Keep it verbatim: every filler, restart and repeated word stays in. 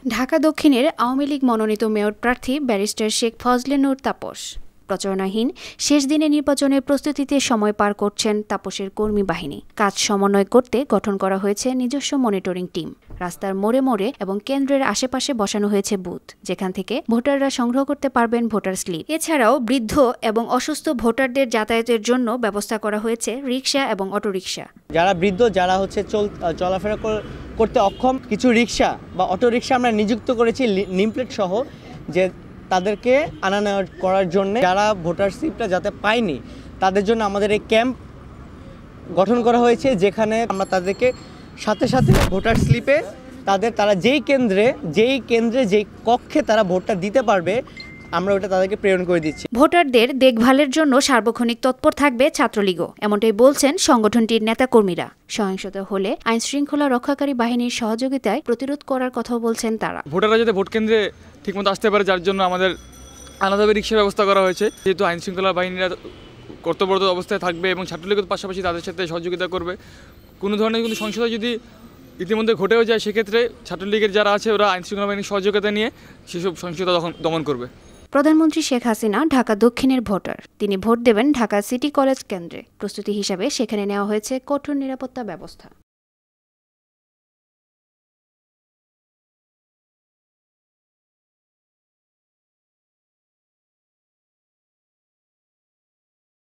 ঢাকা দক্ষিণের আওয়ামী লীগ মনোনীত মেয়র প্রার্থী ব্যারিস্টার শেখ ফজলে নূর তাপস প্রচারণাহীন শেষ দিনে নির্বাচনের প্রস্তুতিতে সময় পার করছেন তাপসের কর্মী বাহিনী। কাজ সমন্বয় করতে গঠন করা হয়েছে নিজস্ব মনিটরিং টিম। রাস্তার মোড়ে মোড়ে এবং কেন্দ্রের আশেপাশে বসানো হয়েছে বুথ, যেখান থেকে ভোটাররা সংগ্রহ করতে পারবেন ভোটার স্লিপ। এছাড়াও বৃদ্ধ এবং অসুস্থ ভোটারদের যাতায়াতের জন্য ব্যবস্থা করা হয়েছে রিকশা এবং অটোরিকশা। যারা বৃদ্ধ, যারা হচ্ছে চলাফেরা করতে অক্ষম, কিছু রিকশা বা অটোরিকশা আমরা নিযুক্ত করেছি নেমপ্লেট সহ, যে তাদেরকে আনা নেওয়া করার জন্য। যারা ভোটার স্লিপটা যাতে পায়নি তাদের জন্য আমাদের এই ক্যাম্প গঠন করা হয়েছে, যেখানে আমরা তাদেরকে সাথে সাথে ভোটার স্লিপে তাদের তারা যেই কেন্দ্রে যেই কেন্দ্রে যেই কক্ষে তারা ভোটটা দিতে পারবে, আমরা ওটা তাদেরকে প্রেরণ করে দিচ্ছি। ভোটারদের দেখভালের জন্য সার্বক্ষণিক তৎপর থাকবে ছাত্রলীগও, এমনটাই বলছেন সংগঠনটির নেতাকর্মীরা। সহিংসতা হলে আইন শৃঙ্খলা রক্ষাকারী বাহিনীর সহযোগিতায় প্রতিরোধ করার কথাও বলছেন তারা। ভোটাররা যাতে ভোট কেন্দ্রে ঠিকমতো আসতে পারে, যার জন্য আমাদের আলাদাভাবে রিক্সার ব্যবস্থা করা হয়েছে। যেহেতু আইন শৃঙ্খলা বাহিনীরা কর্তব্যরত অবস্থায় থাকবে এবং ছাত্রলীগের পাশাপাশি তাদের সাথে সহযোগিতা করবে। কোনো ধরনের কিন্তু সহিংসতা যদি ইতিমধ্যে ঘটেও যায়, সেক্ষেত্রে ছাত্রলীগের যারা আছে ওরা আইন শৃঙ্খলা বাহিনীর সহযোগিতা নিয়ে সেসব সহিংসতা দমন করবে। প্রধানমন্ত্রী শেখ হাসিনা ঢাকা দক্ষিণের ভোটার। তিনি ভোট দেবেন ঢাকা সিটি কলেজ কেন্দ্রে। প্রস্তুতি হিসাবে সেখানে নেওয়া হয়েছে কঠোর নিরাপত্তা ব্যবস্থা।